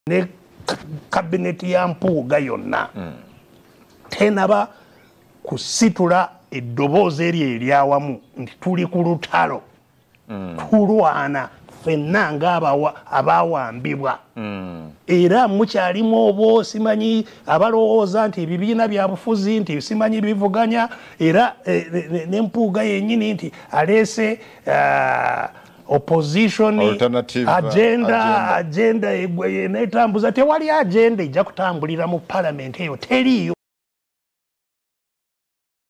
ne kabineti ya Mpuuga yonna tenaba kusitula eddoboozi eryawamu nti tuli kulutalo tulwana ffenna ng'abawambibwa era mukyalimu obo simanyi abalowooza nti ebibiina bya bufuzi nti simanyi bivuganya era ne Mpuuga yennyini nti aleese opposition agenda netambuza tewali agenda ejja kutambulira mu parliament eyo teriyo.